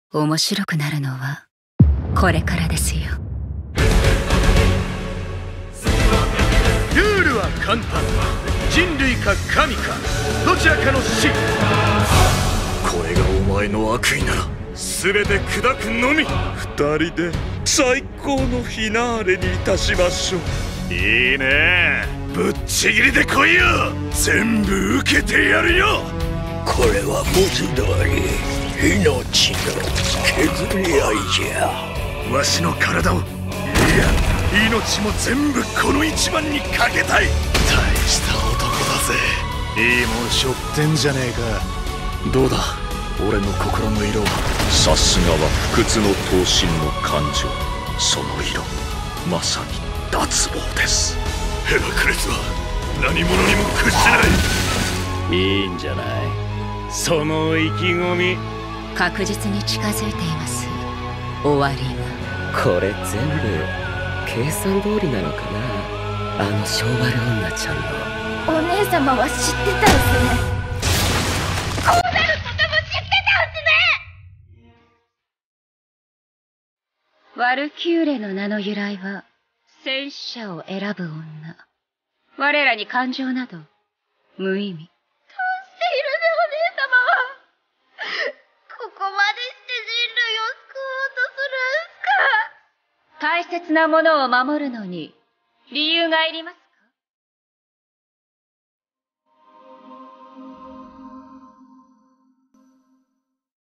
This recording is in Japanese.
面白くなるのはこれからですよ。 ルールは簡単。人類か神かどちらかの死。これがお前の悪意なら全て砕くのみ。二人で最高のフィナーレにいたしましょう。いいね、ぶっちぎりで来いよ。全部受けてやるよ。 これは文字通り命の削り合いじゃ。 わしの体を、いや命も全部この一番にかけたい。大した男だぜ。いいもん背負ってんじゃねえか。どうだ俺の心の色は。 さすがは不屈の闘心の感情。その色まさに脱帽です。 ヘラクレスは何者にも屈しない。 いいんじゃない、その意気込み。 確実に近づいています、終わりが。 これ全部計算通りなのかな。あの性悪女ちゃんの。 お姉様は知ってたんすね。こうなることも知ってたんすね。 ワルキューレの名の由来は戦死者を選ぶ女。我らに感情など無意味。 どうしているね、お姉様は。ここまでして人類を救おうとするんすか。 大切なものを守るのに理由がいります